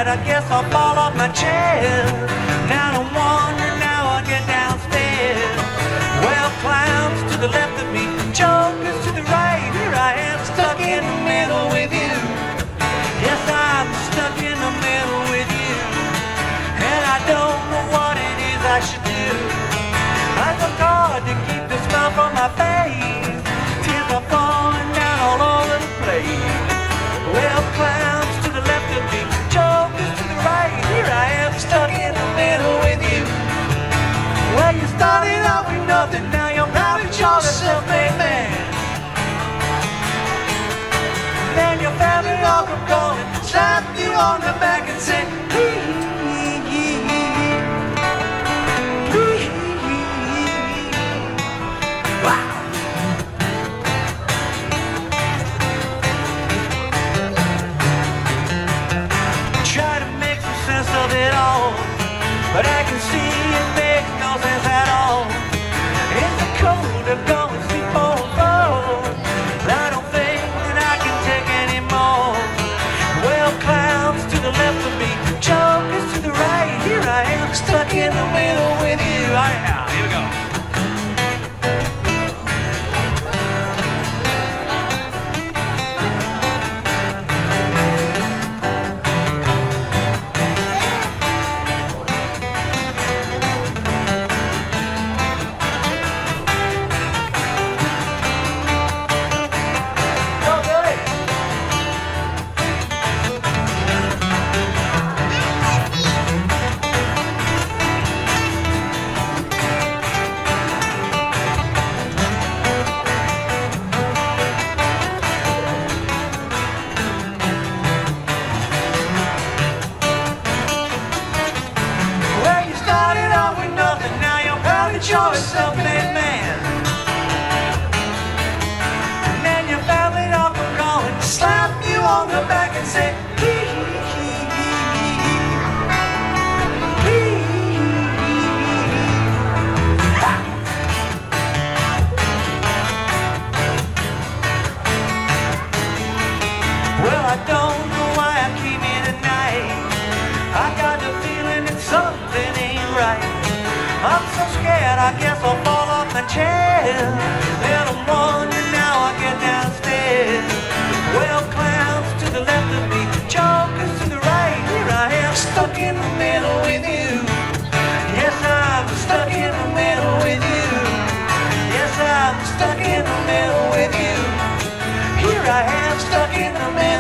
right, I guess I'll fall off my chair. Now no wonder now I get downstairs. Well, clowns to the left of me, jokers to the right. Here I am stuck in the middle with you. Yes, I'm stuck in the middle with you. And I don't know what it is I should do. I look hard to keep the smile from my face. Tears are falling down all over the place. Well, clowns to the left of me, jokers to the right. Here I am stuck in the middle with you. Well, you started out with nothing, now you're proud that you're a self-made man. Then your family all come calling, slap you on the back and say, of it all, but I can see it makes no sense at all. It's the cold to go and sleep on the floor. I don't think that I can take anymore. Well, clowns to the left of me, jokers to the right. Here I am stuck in the middle with you. All right, now, here we go. You're a self-made man. And then your family all come calling, slap you on the back and say, hee hee hee hee hee hee. Well, I don't know why I came here tonight. I got the feeling that something ain't right. I'm so scared, I guess I'll fall off my chair. Then I'm wondering now I get downstairs. Well, clowns to the left of me, jokers to the right. Here I am stuck in the middle with you. Yes, I'm stuck in the middle with you. Yes, I'm stuck in the middle with you. Here I am stuck in the middle.